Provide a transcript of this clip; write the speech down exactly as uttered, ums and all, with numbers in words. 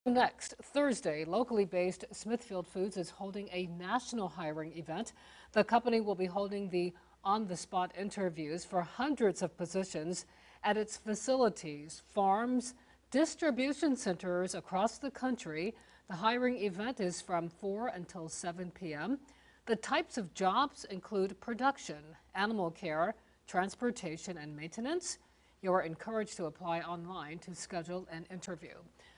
Next, Thursday, locally based Smithfield Foods is holding a national hiring event. The company will be holding the on-the-spot interviews for hundreds of positions at its facilities, farms, distribution centers across the country. The hiring event is from four until seven p m The types of jobs include production, animal care, transportation, and maintenance. You are encouraged to apply online to schedule an interview.